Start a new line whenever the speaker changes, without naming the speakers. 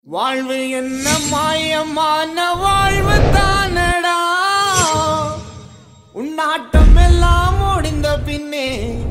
வாழ்வு என்ன மாயமான வாழ்வு தானடா உன்னாட்டம் எல்லாம் முடிந்த பின்னே